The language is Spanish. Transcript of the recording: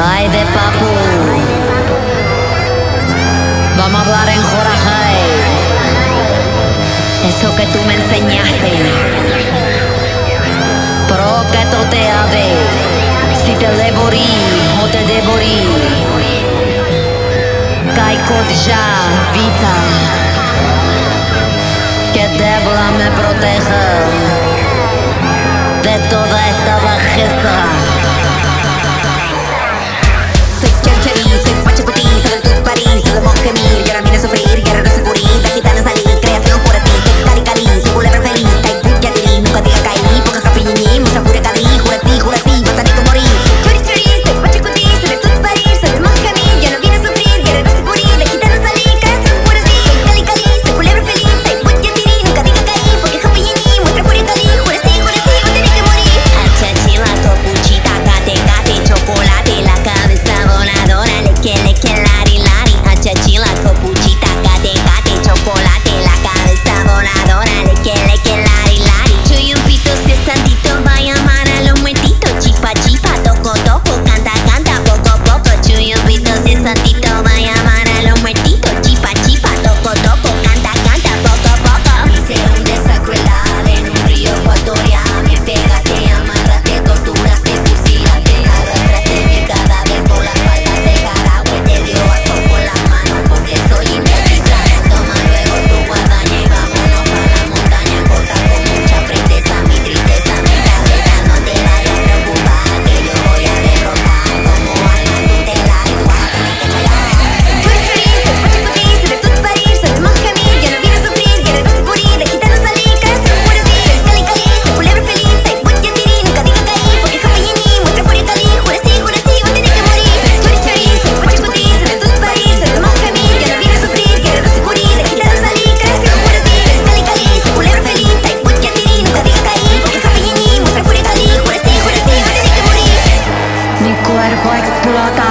Ay de papu, vamos a hablar en Jorajay. Eso que tú me enseñaste, pro que tú te ave, si te devorí o te devorí. Caicot ya, vita, que Débora me proteja de toda esta bajeza. Explota.